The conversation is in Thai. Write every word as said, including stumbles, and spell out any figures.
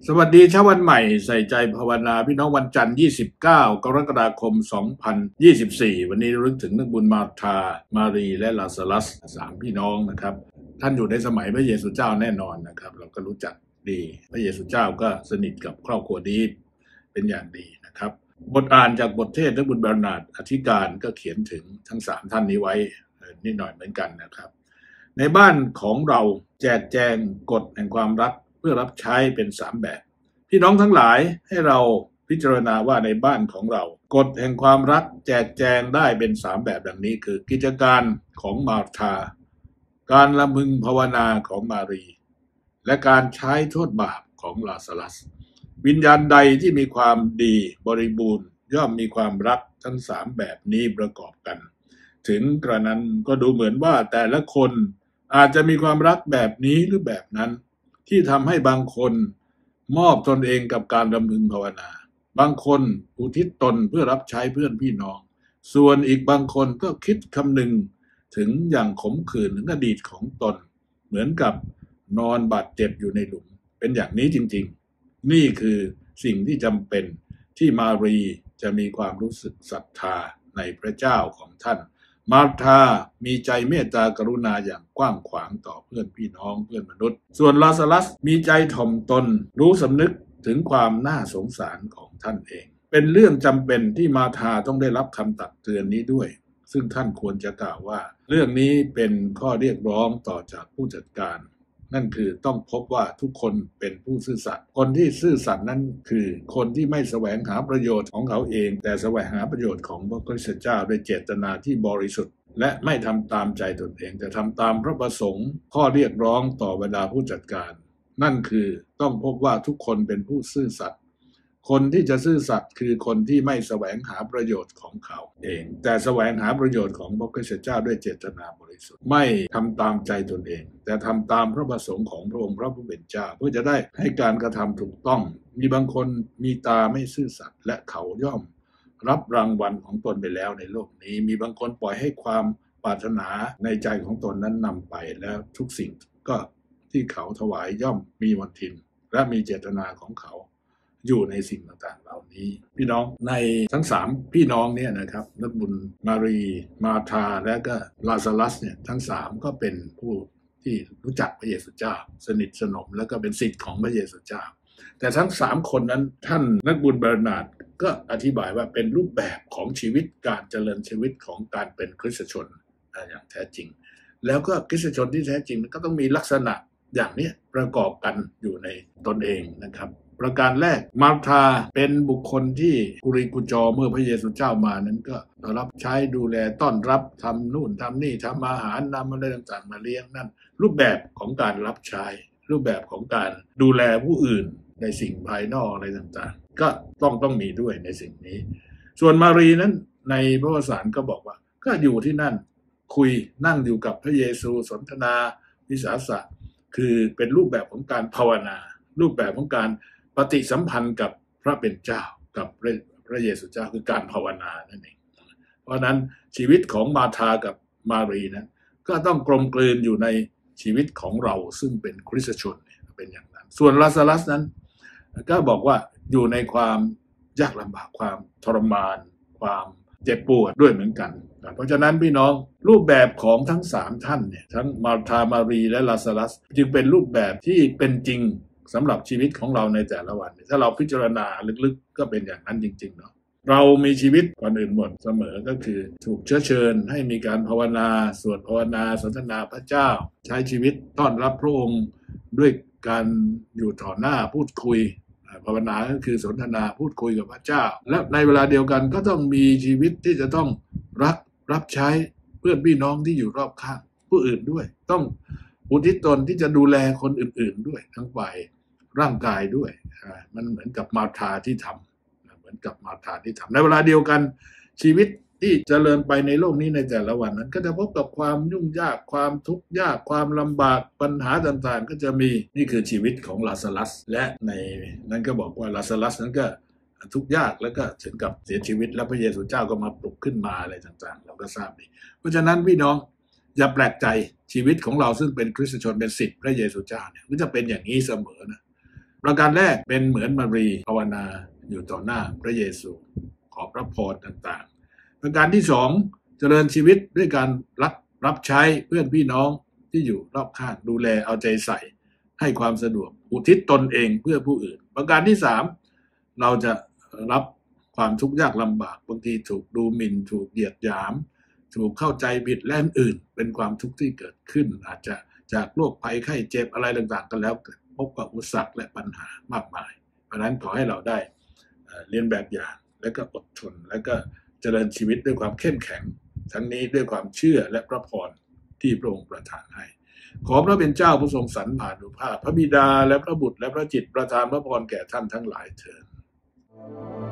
สวัสดีเช้าวันใหม่ใส่ใจภาวนาพี่น้องวันจันทร์ยี่สิบเก้ากรกฎาคมสองพันยี่สิบสี่วันนี้รึกถึงนักบุญมาธามารีและลาซารัสสามพี่น้องนะครับท่านอยู่ในสมัยพระเยซูเจ้าแน่นอนนะครับเราก็รู้จักดีพระเยซูเจ้าก็สนิทกับครอบครัวนี้เป็นอย่างดีนะครับบทอ่านจากบทเทศนักบุญบรรณาธิอธิการก็เขียนถึงทั้งสามท่านนี้ไว้นิดหน่อยเหมือนกันนะครับในบ้านของเราแจกแจงกฎแห่งความรักเพื่อรับใช้เป็นสามแบบพี่น้องทั้งหลายให้เราพิจารณาว่าในบ้านของเรากฎแห่งความรักแจกแจงได้เป็นสามแบบดังนี้คือกิจการของมาร์ธาการละมึงภาวนาของมารีและการใช้โทษบาปของลาซารัสวิญญาณใดที่มีความดีบริบูรณ์ย่อมมีความรักทั้งสามแบบนี้ประกอบกันถึงกระนั้นก็ดูเหมือนว่าแต่ละคนอาจจะมีความรักแบบนี้หรือแบบนั้นที่ทำให้บางคนมอบตนเองกับการดำเนินภาวนาบางคนอุทิศตนเพื่อรับใช้เพื่อนพี่น้องส่วนอีกบางคนก็คิดคำนึงถึงอย่างขมขื่นถึงอดีตของตนเหมือนกับนอนบาดเจ็บอยู่ในหลุมเป็นอย่างนี้จริงๆนี่คือสิ่งที่จำเป็นที่มารีจะมีความรู้สึกศรัทธาในพระเจ้าของท่านมาร์ธามีใจเมตตากรุณาอย่างกว้างขวางต่อเพื่อนพี่น้องเพื่อนมนุษย์ส่วนลาซารัสมีใจถ่อมตนรู้สำนึกถึงความน่าสงสารของท่านเองเป็นเรื่องจำเป็นที่มาร์ธาต้องได้รับคำตักเตือนนี้ด้วยซึ่งท่านควรจะกล่าวว่าเรื่องนี้เป็นข้อเรียกร้องต่อจากผู้จัดการนั่นคือต้องพบว่าทุกคนเป็นผู้ซื่อสัตย์คนที่ซื่อสัตย์นั้นคือคนที่ไม่แสวงหาประโยชน์ของเขาเองแต่แสวงหาประโยชน์ของพระคริสตเจ้าด้วยเจตนาที่บริสุทธิ์และไม่ทำตามใจตนเองแต่ทำตามพระประสงค์ข้อเรียกร้องต่อบรรดาผู้จัดการนั่นคือต้องพบว่าทุกคนเป็นผู้ซื่อสัตย์คนที่จะซื่อสัตย์คือคนที่ไม่แสวงหาประโยชน์ของเขาเองแต่แสวงหาประโยชน์ของพระคริสตเจ้าด้วยเจตนาบริสุทธิ์ไม่ทำตามใจตนเองแต่ทำตามพระประสงค์ของพระองค์พระผู้เป็นเจ้าเพื่อจะได้ให้การกระทำถูกต้องมีบางคนมีตาไม่ซื่อสัตย์และเขาย่อมรับรางวัลของตนไปแล้วในโลกนี้มีบางคนปล่อยให้ความปรารถนาในใจของตนนั้นนำไปแล้วทุกสิ่งก็ที่เขาถวายย่อมมีมนทินและมีเจตนาของเขาอยู่ในสิ่งต่างๆเหล่านี้พี่น้องในทั้งสามพี่น้องเนี่ยนะครับนักบุญมารีมาธาและก็ลาซารัสเนี่ยทั้งสามก็เป็นผู้ที่รู้จักพระเยซูเจ้าสนิทสนมแล้วก็เป็นศิษย์ของพระเยซูเจ้าแต่ทั้งสามคนนั้นท่านนักบุญเบอร์นาร์ดก็อธิบายว่าเป็นรูปแบบของชีวิตการเจริญชีวิตของการเป็นคริสตชนอย่างแท้จริงแล้วก็คริสตชนที่แท้จริงก็ต้องมีลักษณะอย่างนี้ประกอบกันอยู่ในตนเองนะครับประการแรกมาร์ธาเป็นบุคคลที่กุริกุจอเมื่อพระเยซูเจ้ามานั้นก็รับใช้ดูแลต้อนรับทำนู่นทำนี่ทำอาหารนำอะไรต่างๆมาเลี้ยงนั่นรูปแบบของการรับใช้รูปแบบของการดูแลผู้อื่นในสิ่งภายนอกอะไรต่างๆก็ต้องต้องมีด้วยในสิ่งนี้ส่วนมารีนั้นในพระวสารก็บอกว่าก็อยู่ที่นั่นคุยนั่งอยู่กับพระเยซูสนทนาวิสาสะคือเป็นรูปแบบของการภาวนารูปแบบของการปฏิสัมพันธ์กับพระเป็นเจ้ากับพระเยซูเจ้าคือการภาวนานั่นเองเพราะนั้นชีวิตของมาธากับมารีนั้นก็ต้องกลมกลืนอยู่ในชีวิตของเราซึ่งเป็นคริสตชนเป็นอย่างนั้นส่วนลาซารัสนั้นก็บอกว่าอยู่ในความยากลำบากความทรมานความเจ็บปวดด้วยเหมือนกันเพราะฉะนั้นพี่น้องรูปแบบของทั้งสามท่านเนี่ยทั้งมาธามารีและลาซารัสจึงเป็นรูปแบบที่เป็นจริงสำหรับชีวิตของเราในแต่ละวันถ้าเราพิจารณาลึกๆก็เป็นอย่างนั้นจริงๆเนาะเรามีชีวิตก่อนอื่นหมดเสมอก็คือถูกเชื้อเชิญให้มีการภาวนาสวดภาวนาสนทนาพระเจ้าใช้ชีวิตต้อนรับพระองค์ด้วยการอยู่ต่อหน้าพูดคุยภาวนาก็คือสนทนาพูดคุยกับพระเจ้าและในเวลาเดียวกันก็ต้องมีชีวิตที่จะต้องรักรับใช้เพื่อนพี่น้องที่อยู่รอบข้างผู้อื่นด้วยต้องอุทิศตนที่จะดูแลคนอื่นๆด้วยทั้งฝ่ายร่างกายด้วยมันเหมือนกับมาธาที่ทำเหมือนกับมาธาที่ทำในเวลาเดียวกันชีวิตที่เจริญไปในโลกนี้ในแต่ละวันนั้นก็จะพบกับความยุ่งยากความทุกข์ยากความลำบากปัญหาต่างๆก็จะมีนี่คือชีวิตของลาซารัสและในนั้นก็บอกว่าลาซารัสนั้นก็ทุกข์ยากแล้วก็ถึงกับเสียชีวิตแล้วพระเยซูเจ้าก็มาปลุกขึ้นมาอะไรต่างๆเราก็ทราบดีเพราะฉะนั้นพี่น้องอย่าแปลกใจชีวิตของเราซึ่งเป็นคริสตชนเป็นศิษย์พระเยซูเจ้าเนี่ยก็จะเป็นอย่างนี้เสมอนะประการแรกเป็นเหมือนมารีภาวนาอยู่ต่อหน้าพระเยซูขอพระพรต่างๆประการที่สองเจริญชีวิตด้วยการรับรับใช้เพื่อนพี่น้องที่อยู่รอบข้างดูแลเอาใจใส่ให้ความสะดวกอุทิศตนเองเพื่อผู้อื่นประการที่สามเราจะรับความทุกข์ยากลำบากบางทีถูกดูหมิ่นถูกเหยียดหยามถูกเข้าใจผิดและอื่นเป็นความทุกข์ที่เกิดขึ้นอาจจะจากโรคภัยไข้เจ็บอะไรต่างๆกันแล้วพบกับอุปสรรคและปัญหามากมายเพราะนั้นขอให้เราได้เรียนแบบอย่างและก็อดทนและก็เจริญชีวิตด้วยความเข้มแข็งทั้งนี้ด้วยความเชื่อและพระพรที่พระองค์ประทานให้ขอพระเป็นเจ้าผู้ทรงสรรพานุภาพพระบิดาและพระบุตรและพระจิตประทานพระพรแก่ท่านทั้งหลายเถิด